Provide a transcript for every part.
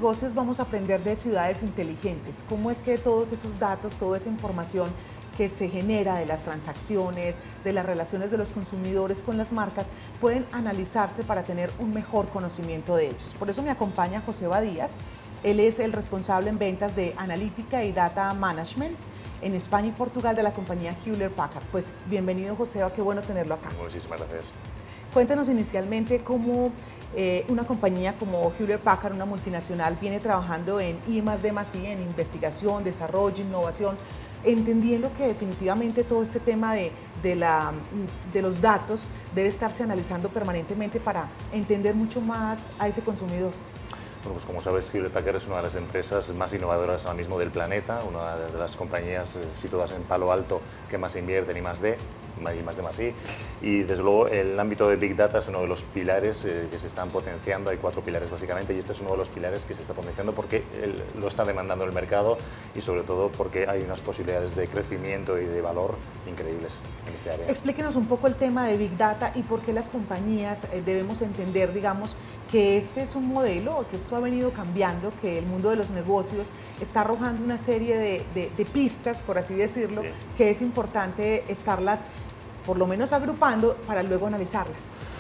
negocios vamos a aprender de ciudades inteligentes. ¿Cómo es que todos esos datos, toda esa información que se genera de las transacciones, de las relaciones de los consumidores con las marcas, pueden analizarse para tener un mejor conocimiento de ellos? Por eso me acompaña Joseba Díaz. Él es el responsable en ventas de Analítica y Data Management en España y Portugal de la compañía Hewlett Packard. Pues bienvenido, Joseba, qué bueno tenerlo acá. Muchísimas gracias. Cuéntanos inicialmente cómo una compañía como Hewlett Packard, una multinacional, viene trabajando en I+D+I, en investigación, desarrollo, innovación, entendiendo que definitivamente todo este tema de los datos debe estarse analizando permanentemente para entender mucho más a ese consumidor. Bueno, pues como sabes, Hewlett Packard es una de las empresas más innovadoras ahora mismo del planeta, una de las compañías situadas en Palo Alto que más invierten en I+D+I, y desde luego el ámbito de Big Data es uno de los pilares que se están potenciando. Hay 4 pilares básicamente, y este es uno de los pilares que se está potenciando porque lo está demandando el mercado y sobre todo porque hay unas posibilidades de crecimiento y de valor increíbles en este área. Explíquenos un poco el tema de Big Data y por qué las compañías debemos entender, digamos, que este es un modelo, que esto ha venido cambiando, que el mundo de los negocios está arrojando una serie de pistas, por así decirlo, sí, que es importante estarlas por lo menos agrupando para luego analizarlas.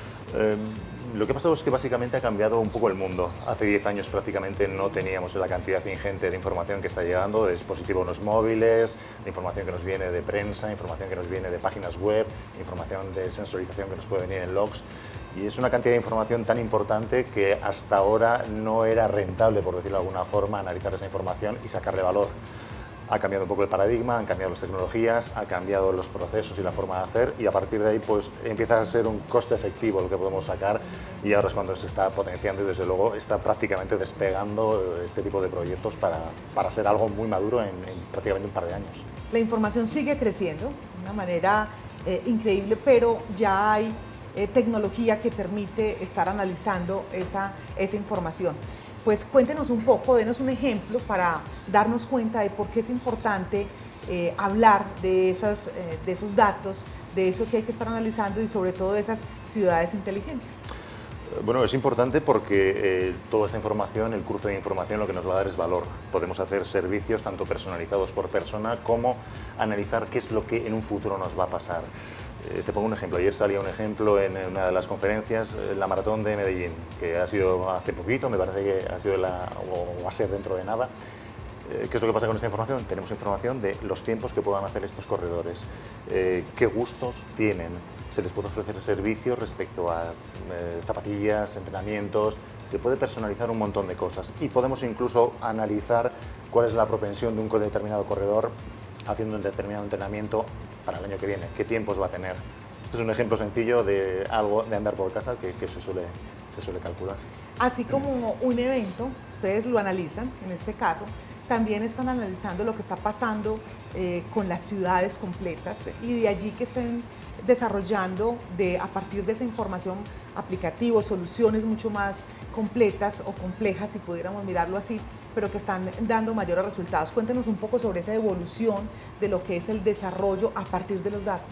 Lo que ha pasado es que básicamente ha cambiado un poco el mundo. Hace 10 años prácticamente no teníamos la cantidad ingente de información que está llegando, de dispositivos móviles, de información que nos viene de prensa, información que nos viene de páginas web, información de sensorización que nos puede venir en logs. Y es una cantidad de información tan importante que hasta ahora no era rentable, por decirlo de alguna forma, analizar esa información y sacarle valor. Ha cambiado un poco el paradigma, han cambiado las tecnologías, ha cambiado los procesos y la forma de hacer, y a partir de ahí pues empieza a ser un coste efectivo lo que podemos sacar, y ahora es cuando se está potenciando y desde luego está prácticamente despegando este tipo de proyectos para ser algo muy maduro en prácticamente un par de años. La información sigue creciendo de una manera increíble, pero ya hay tecnología que permite estar analizando esa información. Pues cuéntenos un poco, denos un ejemplo para darnos cuenta de por qué es importante hablar de esos datos, de eso que hay que estar analizando y sobre todo de esas ciudades inteligentes. Bueno, es importante porque toda esta información, el cruce de información, lo que nos va a dar es valor. Podemos hacer servicios tanto personalizados por persona como analizar qué es lo que en un futuro nos va a pasar. Te pongo un ejemplo. Ayer salía un ejemplo en una de las conferencias, la maratón de Medellín, que ha sido hace poquito, me parece que ha sido o va a ser dentro de nada. ¿Qué es lo que pasa con esta información? Tenemos información de los tiempos que puedan hacer estos corredores, qué gustos tienen, se les puede ofrecer servicios respecto a zapatillas, entrenamientos, se puede personalizar un montón de cosas y podemos incluso analizar cuál es la propensión de un determinado corredor haciendo un determinado entrenamiento para el año que viene, qué tiempos va a tener. Este es un ejemplo sencillo de algo de andar por casa que se suele calcular. Así como un evento, ustedes lo analizan, en este caso, también están analizando lo que está pasando con las ciudades completas, sí, y de allí que estén desarrollando a partir de esa información aplicativos, soluciones mucho más completas o complejas, si pudiéramos mirarlo así, pero que están dando mayores resultados. Cuéntenos un poco sobre esa evolución de lo que es el desarrollo a partir de los datos.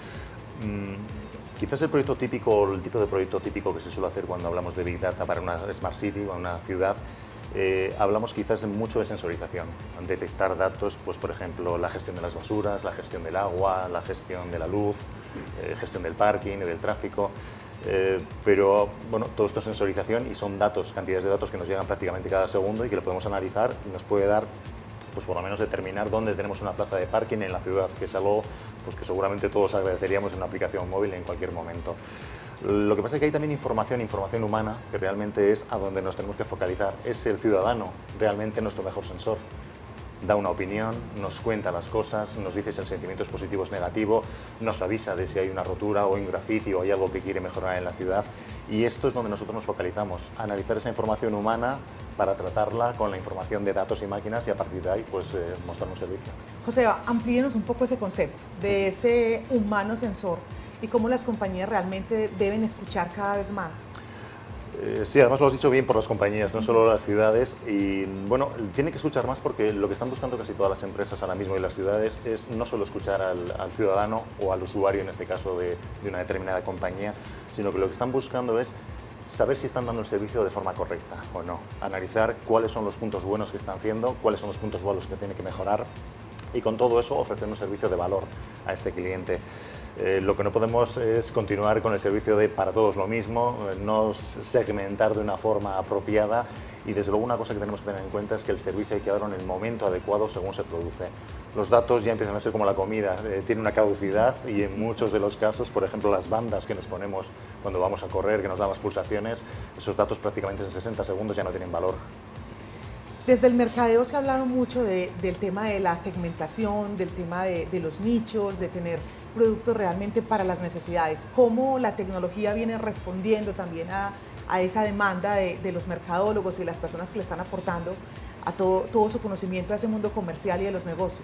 Quizás el proyecto típico, o el tipo de proyecto típico que se suele hacer cuando hablamos de Big Data para una Smart City o una ciudad, hablamos quizás mucho de sensorización, detectar datos, pues por ejemplo la gestión de las basuras, la gestión del agua, la gestión de la luz, gestión del parking y del tráfico, pero bueno, todo esto es sensorización y son datos, cantidades de datos que nos llegan prácticamente cada segundo y que lo podemos analizar y nos puede dar, pues por lo menos determinar dónde tenemos una plaza de parking en la ciudad, que es algo pues, que seguramente todos agradeceríamos en una aplicación móvil en cualquier momento. Lo que pasa es que hay también información humana, que realmente es a donde nos tenemos que focalizar. Es el ciudadano realmente nuestro mejor sensor. Da una opinión, nos cuenta las cosas, nos dice si el sentimiento es positivo o es negativo, nos avisa de si hay una rotura o un graffiti o hay algo que quiere mejorar en la ciudad. Y esto es donde nosotros nos focalizamos, analizar esa información humana para tratarla con la información de datos y máquinas y a partir de ahí pues, mostrar un servicio. Joseba, amplíenos un poco ese concepto de ese humano sensor y cómo las compañías realmente deben escuchar cada vez más. Sí, además lo has dicho bien por las compañías, no solo las ciudades, y bueno, tienen que escuchar más porque lo que están buscando casi todas las empresas ahora mismo y las ciudades es no solo escuchar al ciudadano o al usuario, en este caso de una determinada compañía, sino que lo que están buscando es saber si están dando el servicio de forma correcta o no, analizar cuáles son los puntos buenos que están haciendo, cuáles son los puntos malos que tienen que mejorar y con todo eso ofrecer un servicio de valor a este cliente. Lo que no podemos es continuar con el servicio de para todos lo mismo, no segmentar de una forma apropiada y desde luego una cosa que tenemos que tener en cuenta es que el servicio hay que darlo en el momento adecuado según se produce. Los datos ya empiezan a ser como la comida, tiene una caducidad y en muchos de los casos, por ejemplo, las bandas que nos ponemos cuando vamos a correr, que nos dan las pulsaciones, esos datos prácticamente en 60 segundos ya no tienen valor. Desde el mercadeo se ha hablado mucho del tema de la segmentación, del tema de los nichos, de tener productos realmente para las necesidades. ¿Cómo la tecnología viene respondiendo también a esa demanda de los mercadólogos y de las personas que le están aportando a todo su conocimiento a ese mundo comercial y de los negocios?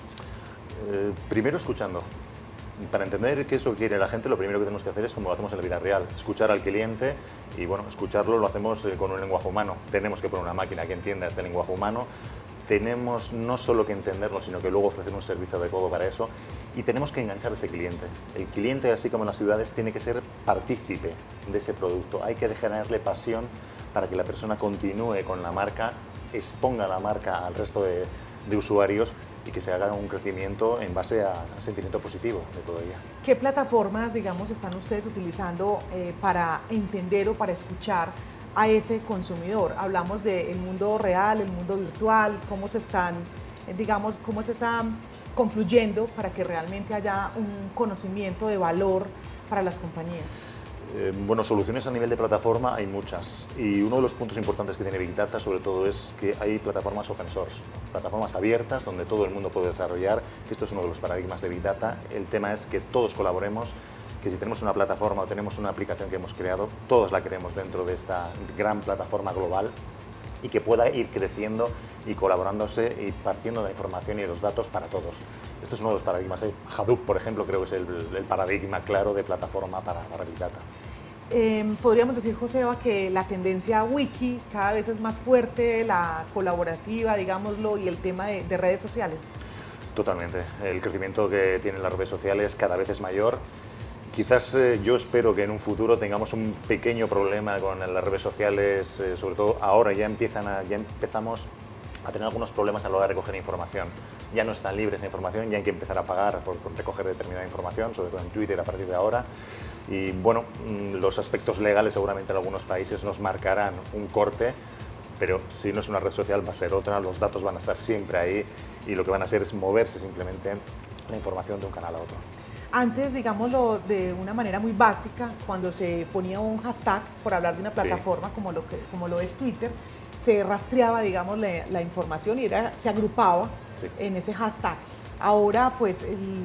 Primero escuchando. Para entender qué es lo que quiere la gente, lo primero que tenemos que hacer es como lo hacemos en la vida real, escuchar al cliente y bueno, escucharlo lo hacemos con un lenguaje humano. Tenemos que poner una máquina que entienda este lenguaje humano, tenemos no solo que entenderlo, sino que luego ofrecer un servicio adecuado para eso y tenemos que enganchar a ese cliente. El cliente, así como en las ciudades, tiene que ser partícipe de ese producto. Hay que generarle pasión para que la persona continúe con la marca, exponga la marca al resto de usuarios y que se haga un crecimiento en base a sentimiento positivo de todo ella. ¿Qué plataformas, digamos, están ustedes utilizando para entender o para escuchar a ese consumidor? Hablamos del mundo real, el mundo virtual, cómo se están, digamos, cómo se están confluyendo para que realmente haya un conocimiento de valor para las compañías. Bueno, soluciones a nivel de plataforma hay muchas y uno de los puntos importantes que tiene Big Data sobre todo es que hay plataformas open source, plataformas abiertas donde todo el mundo puede desarrollar, que esto es uno de los paradigmas de Big Data. El tema es que todos colaboremos, que si tenemos una plataforma o tenemos una aplicación que hemos creado, todos la queremos dentro de esta gran plataforma global y que pueda ir creciendo y colaborándose y partiendo de la información y de los datos para todos. Esto es uno de los paradigmas. Hadoop, por ejemplo, creo que es el paradigma claro de plataforma para Big Data. Podríamos decir, Joseba, que la tendencia wiki cada vez es más fuerte, la colaborativa, digámoslo, y el tema de redes sociales. Totalmente. El crecimiento que tienen las redes sociales cada vez es mayor. Quizás yo espero que en un futuro tengamos un pequeño problema con las redes sociales, sobre todo ahora ya empezamos a tener algunos problemas a la hora de recoger información. Ya no es tan libre esa información, ya hay que empezar a pagar por recoger determinada información, sobre todo en Twitter a partir de ahora. Y bueno, los aspectos legales seguramente en algunos países nos marcarán un corte, pero si no es una red social va a ser otra, los datos van a estar siempre ahí y lo que van a hacer es moverse simplemente la información de un canal a otro. Antes, digámoslo de una manera muy básica, cuando se ponía un hashtag por hablar de una plataforma como lo es Twitter, se rastreaba, digamos, la información y se agrupaba en ese hashtag. Ahora, pues,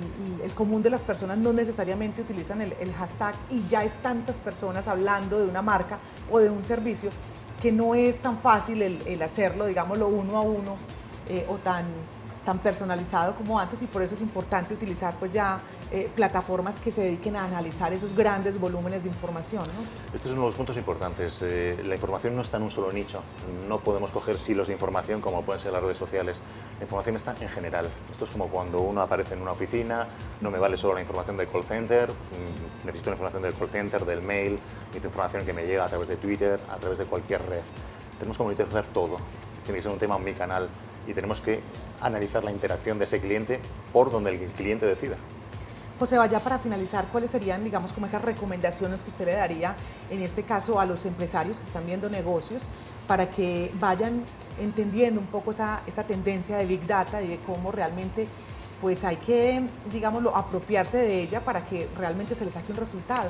el común de las personas no necesariamente utilizan el hashtag y ya es tantas personas hablando de una marca o de un servicio que no es tan fácil el hacerlo, digámoslo, uno a uno o tan personalizado como antes y por eso es importante utilizar pues ya plataformas que se dediquen a analizar esos grandes volúmenes de información, ¿no? Este es uno de los puntos importantes. La información no está en un solo nicho. No podemos coger silos de información como pueden ser las redes sociales. La información está en general. Esto es como cuando uno aparece en una oficina, no me vale solo la información del call center, necesito la información del call center, del mail, necesito información que me llega a través de Twitter, a través de cualquier red. Tenemos que monitorizar todo. Tiene que ser un tema omnicanal y tenemos que analizar la interacción de ese cliente por donde el cliente decida. Joseba, ya para finalizar, ¿cuáles serían, digamos, como esas recomendaciones que usted le daría, en este caso, a los empresarios que están viendo negocios, para que vayan entendiendo un poco esa tendencia de Big Data y de cómo realmente pues hay que, digámoslo, apropiarse de ella para que realmente se les saque un resultado?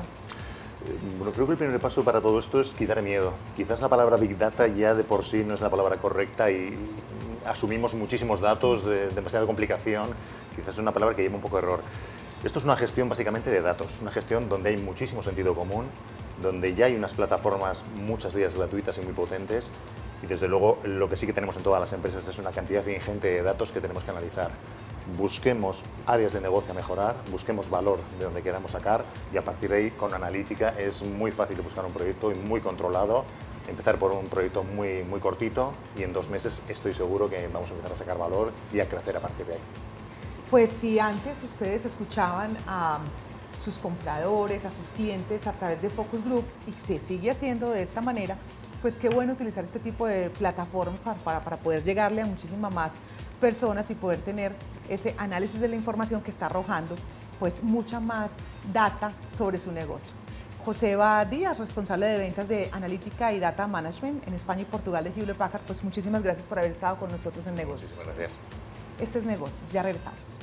Bueno, creo que el primer paso para todo esto es quitar miedo. Quizás la palabra Big Data ya de por sí no es la palabra correcta y asumimos muchísimos datos de demasiada complicación. Quizás es una palabra que lleva un poco de error. Esto es una gestión básicamente de datos, una gestión donde hay muchísimo sentido común, donde ya hay unas plataformas, muchas de ellas gratuitas y muy potentes, y desde luego lo que sí que tenemos en todas las empresas es una cantidad ingente de datos que tenemos que analizar. Busquemos áreas de negocio a mejorar, busquemos valor de donde queramos sacar y a partir de ahí con analítica es muy fácil buscar un proyecto y muy controlado, empezar por un proyecto muy cortito y en 2 meses estoy seguro que vamos a empezar a sacar valor y a crecer a partir de ahí. Pues si antes ustedes escuchaban a sus compradores, a sus clientes a través de Focus Group y se sigue haciendo de esta manera, pues qué bueno utilizar este tipo de plataformas para poder llegarle a muchísimas más personas y poder tener ese análisis de la información que está arrojando pues mucha más data sobre su negocio. Joseba Díaz, responsable de ventas de Analítica y Data Management en España y Portugal de Hewlett Packard, pues muchísimas gracias por haber estado con nosotros en Negocios. Muchísimas gracias. Este es Negocios, ya regresamos.